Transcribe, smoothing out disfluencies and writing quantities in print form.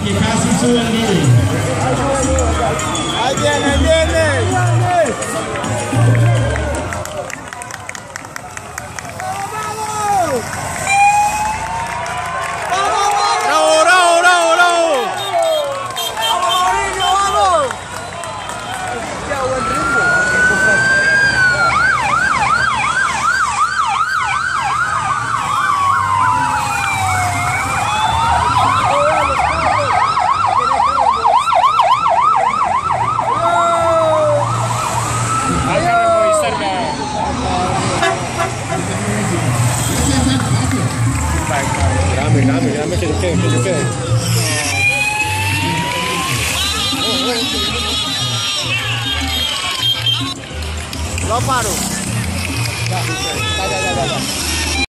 que casi sube el líder. Ahí viene, ahí viene. Grame, que yo quede. Lo paro. Ya.